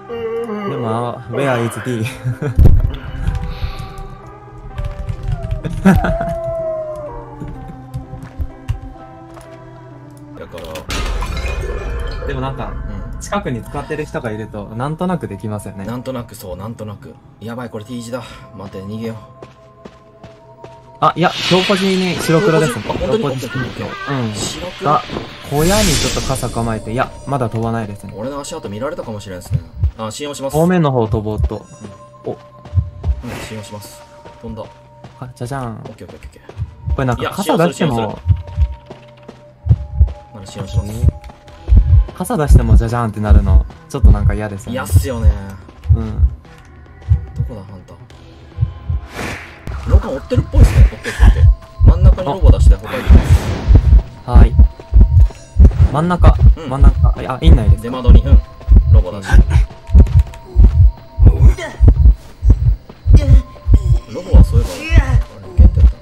でも、Where is D? だから、 でもなんか、近くに使ってる人がいると、なんとなくできますよね。 なんとなく、そう、なんとなく。やばい、これ T 字だ。待って、逃げよう。 あ、いや、強ポジに白黒ですね。 あ、本当に強ポジしてみて。うん。 白黒が、小屋にちょっと傘構えて、いや、まだ飛ばないですね。 俺の足跡見られたかもしれないですね。あ、信用します。 正面の方飛ぼうと。お、 信用します。飛んだ。 あ、じゃじゃん。 オッケーオッケーオッケー。 これなんか傘出しても、 まだ信用します。 傘出してもじゃじゃんってなるの、ちょっとなんか嫌ですよね。 嫌っすよね。 うん。 どこだ、ハンター。ロカン追ってるっぽいっすね。追って追って。真ん中にロボ出して他行きます。 はーい。真ん中、真ん中、あ、院内です。 出窓に、ロボ出して。ロボはそういえば、あれ、ケントやった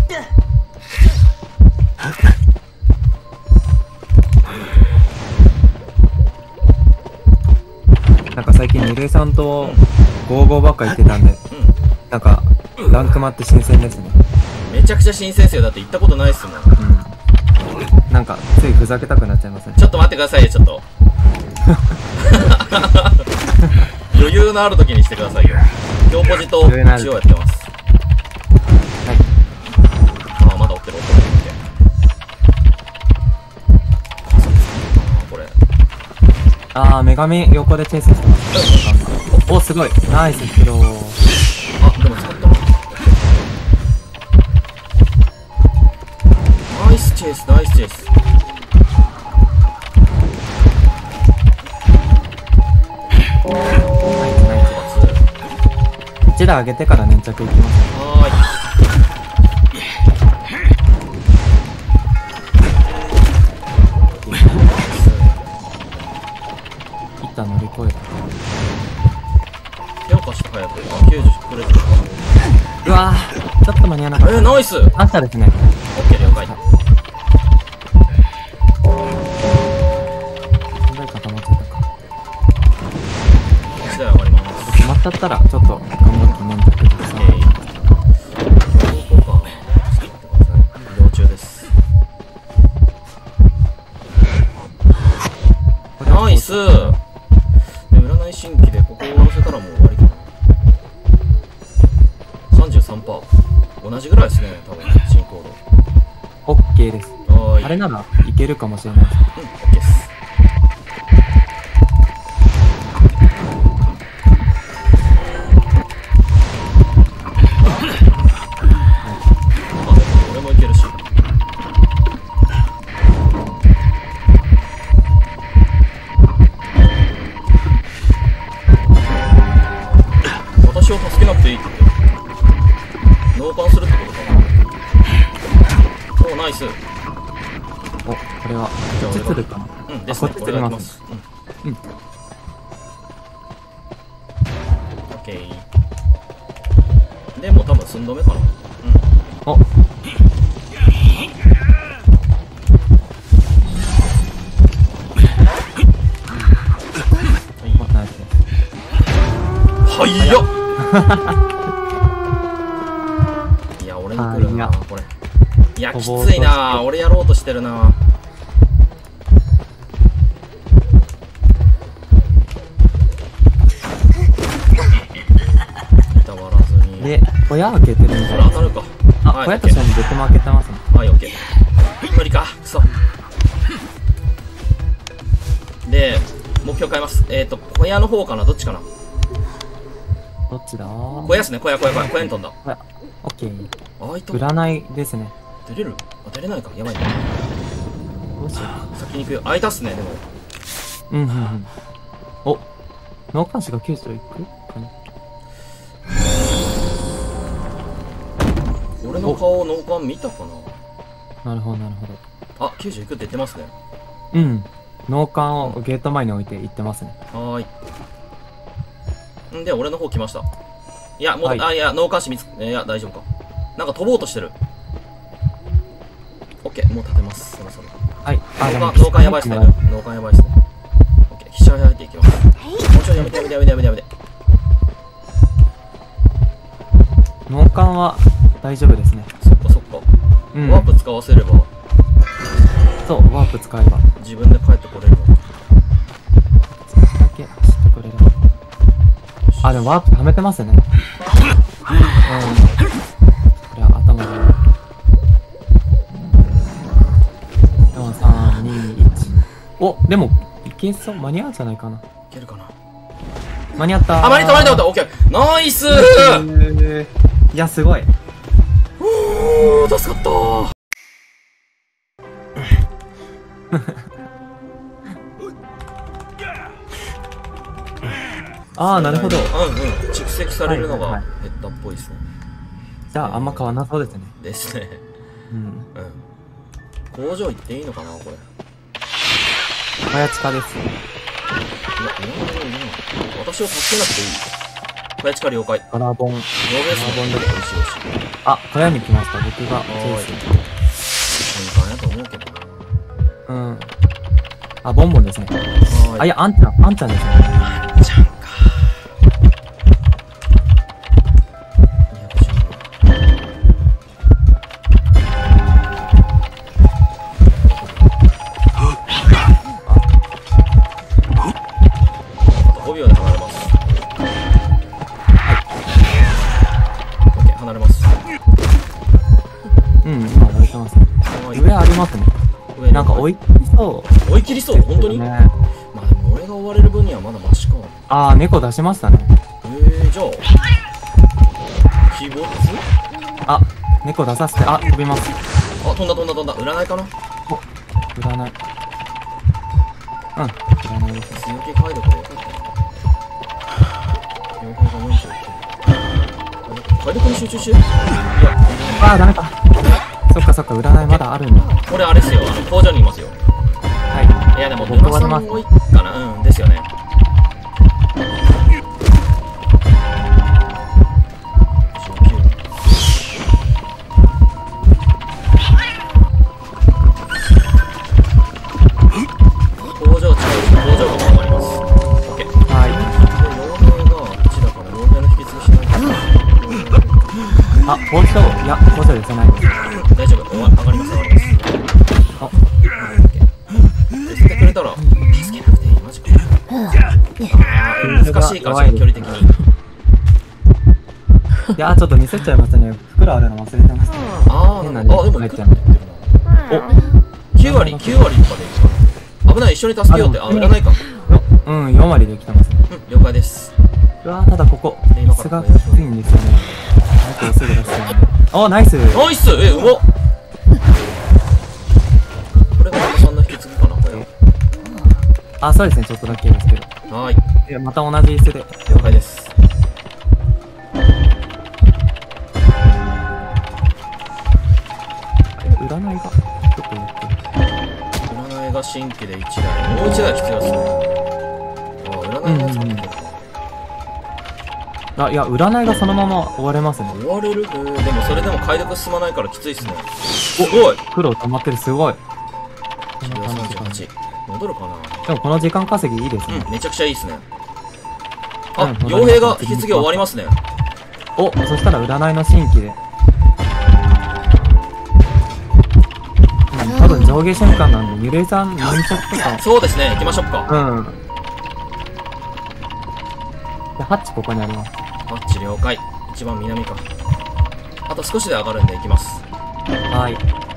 な。なんか最近、二塁さんと55ばっか言ってたんで、なんか、ランクマって新鮮ですね。 めちゃくちゃ新鮮っすよ。だって行ったことないっすもん。 なんか、ついふざけたくなっちゃいますね。 ちょっと待ってくださいよ、ちょっと。余裕のある時にしてくださいよ。強ポジと塩やってます。 はい。 あ、まだ追ってる追ってる。これ。 あー、女神横でチェイスしてます。お、すごい。ナイススロー。 あ、でも使ったな。ナイスチェイス、ナイスチェイス。 1打上げてから粘着いきます。 はーい。 一旦乗り越え手を貸して早く。あ、90くれてるかた。うわー、ちょっと間に合わなかった。 ナイス。 あったですね。 オッケー、了解。 すごい固まっちゃったか。 1台上がります。 止まっちゃったら、ちょっと頑張って粘着ください。 どこか。ちょっと待ってください。移動中です。ナイス。で、占い新規でここを終わらせたらもう終わりかな。33%。同じぐらいですね、多分、進行オッケーです。 度。はーい。 あれならいけるかもしれないです。 オッケーです。あ、でも俺もいけるし。私を助けなくていいって言ってる。納棺するってことかな。お、ナイス。 お、これは、こっち釣るかな。 ですね。 こっち釣ります。 オッケー。でも多分寸止めかな。 お、ナイスです。 はいやいや、俺に来るな、これ。いや、きついな。俺やろうとしてるな。たわらずに。 で、小屋開けてるんじゃこれない当たるか。 あ、小屋としても別も開けてますね。 はい、オッケー。無理か。くそ。で、目標変えます。小屋の方かな。どっちかな。 どっちだ小屋っすね。小屋に飛んだ。 小屋。オッケー。 あいと。 占いですね。 出れる？あ、出れないか。やばいね。 どうしよ先に行くよ。空いたっすね、でも。 う。うんうんうん。お、脳幹視が90いくかな。 俺の顔、脳幹見たかな。 なるほどなるほど。 あ、90いくって言ってますね。 うん。脳幹をゲート前に置いて行ってますね。 はーい。んで、俺の方来ました。いや、もう、 はいあ、いや、脳幹視いや、大丈夫か。なんか飛ぼうとしてる。オッケー、もう立てます。そろそろ。 はい。あ、でも脳幹やばいっすね。脳幹やばいっすね。オッケー、飛車入っていきます。もうちょいやめてやめてやめてやめてやめて。 脳幹は大丈夫ですね。 そっかそっか。 うん。 ワープ使わせればそう、ワープ使えば。 自分で帰ってこれるの。 それだけしてくれれば。あ、でもワープ溜めてますね。うん。これは頭がいい。4、3、2、1。お、でも、いけそう。間に合うんじゃないかな。 いけるかな。 間に合ったー。 あ、間に合った間に合った。オッケー。ナイスー。いや、すごい。 助かったー。 ああ、なるほど。 蓄積されるのが減ったっぽいですね。 じゃあ、あんま変わんなそうですね。 ですね。 うん。 工場行っていいのかな、これ。 早近です。 いや、私を助けなくていい。早近了解。 ドラボン。 ノーベースのボンだけよしよし。 あ、小屋に来ました。僕が。 簡単やと思うけどな。 うん。あ、ボンボンですね。あ、いや、あんちゃんですね。 あんちゃんか。5秒で離れます。オッケー、離れます。 うん、今離れてますね。上ありますね。なんか追い切りそう。 追い切りそう、本当に？まあでも俺が追われる分にはまだマシか。 ああ、猫出しましたね。 じゃあ鬼没？ あ、猫出させて、あ、飛びます。 あ、飛んだ飛んだ飛んだ。占いかな？ お、占い。うん、占いですね。 強気解読でよかったな。妖怪が文章言ってる。解読に集中しよう。いや、 ああ、ダメか。そっかそっか、占いまだあるんだ。 これあれっすよ、工場にいますよ。 はい。 いやでも、僕は出ます。多いかな。うん、ですよね。工場近いです。工場が回ります。オッケー。はい。で、傭兵があっちだから、傭兵の引き継ぎしないと。 あ、工場、いや、工場寄せないです。 大丈夫。上がります、上がります。あ、オッケー。寄せてくれたら、助けなくていい。マジか。難しいか、ちょっと距離的に。 いや、ちょっと見せちゃいましたね。袋あるの忘れてました。 あ、でも行くって言ってるな。お、9割とかでいいかな。危ない、一緒に助けようって。あ、占いか。 うん、4割できてますね。 うん、了解です。 うわー、ただここ、椅子がきついんですよね。早くすぐ出すよね。お、ナイスナイス。うまっ。これが山さんの引き継ぎかな、これ。 あ、そうですね、ちょっとだけですけど。 はーい。 また同じ椅子で。 了解です。 占いが、ちょっとやってる。 占いが新規で1台。もう1台必要ですね。あ、占いのやつも出てる。 あ、いや、占いがそのまま終われますね。 終われる？でもそれでも解読進まないからきついっすね。すごい！ 黒溜まってる、すごい。 38。戻るかな？ でもこの時間稼ぎいいですね。 うん、めちゃくちゃいいっすね。あ、傭兵が引き継ぎ終わりますね。 お、そしたら占いの新規で。多分上下瞬間なんで、ゆるいさん、ヌンチャクとか。 そうですね、行きましょうか。 うん。で、ハッチここにあります。 ハッチ了解。一番南か。あと少しで上がるんで行きます。 はい。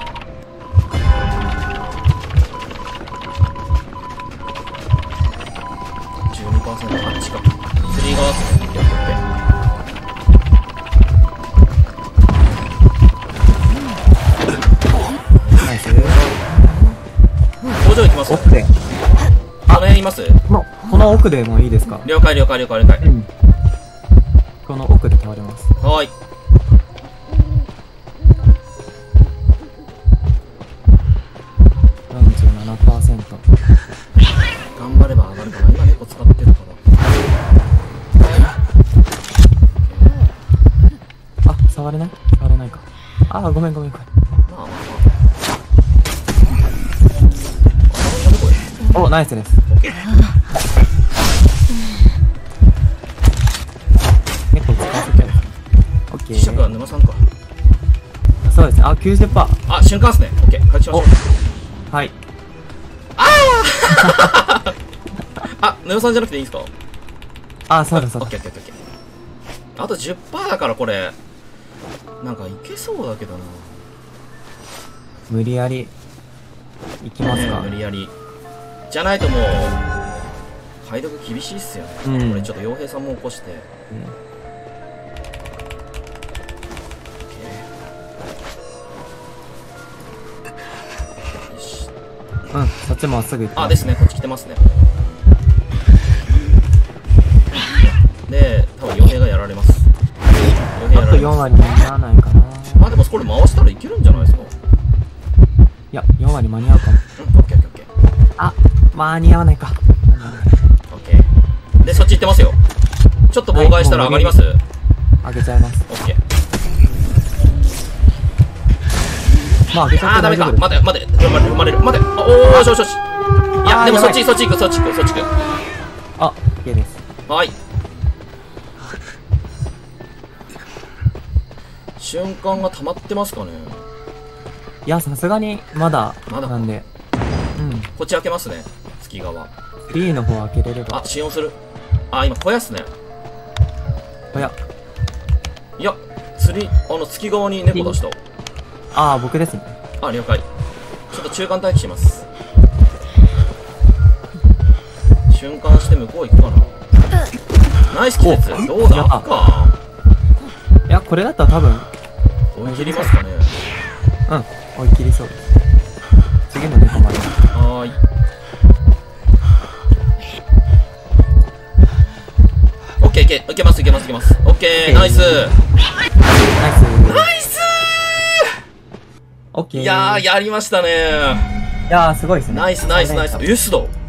12% ハッチか。釣り側ですね。オッケー。 ナイス。 工場行きます。 奥で。 この辺います？ この奥でもいいですか？ 了解了解了解了解。うん。 この奥で倒れます。 はーい。 47%。 頑張れば上がるかな。今猫使ってるから。 あ、触れない？触れないか。あー、ごめんごめんごめん。 まあまあまあ。 お、ナイスです。 沼さんか。 そうですね。あ、90%。 あ、瞬間っすね。オッケー、回復しましょう。 はい。 あ、沼さんじゃなくていいんすか？ あ、そうだそうだ。 オッケーオッケーオッケー。あと 10% だからこれ、なんかいけそうだけどな。 無理やり、いきますか。 無理やり。じゃないともう、解読厳しいっすよね。 うんこれちょっと傭兵さんも起こして。よし。 うん、そっちもうすぐ行ってます。 あ、ですね、こっち来てますね。で、多分傭兵がやられます。傭兵あと4 やられます。 割間に合わないかな。 まあでもこれ回したらいけるんじゃないですか。 いや、4割間に合うかも。 うん、オッケーオッケーオッケー。 あ、間に合わないか。 オッケー。で、そっち行ってますよ。ちょっと妨害したら上がります？ 上げちゃいます。 オッケー。 まあ、上げちゃっあー、ダメか。 て大丈夫です。 待て、待て、踏まれる。待て。おー、よしよしよし。いや、でもそっち行く、そっち行く、そっち行く、そっち行く。 あ、OK です。 はい。瞬間が溜まってますかね。 いや、さすがに、まだ、 まだかなんで。うん。 こっち開けますね。月側。 3の方開けれれば。 あ、使用する。あ、今小屋っすね。 おや。 いや、月側に猫出した。 ああ、僕ですね。 あ、了解。ちょっと中間待機します。瞬間して向こう行くかな。ナイス季節。どうだやったか。 いや、これだったら多分、 追い切りますかね。 うん、追い切りそうです。次の猫まで。 はーい。オッケー、いけます。オッケー、ナイス。 ナイス。 ナイスオッケー。 いやー、やりましたね。 いやー、すごいですね。 ナイス。ユスド。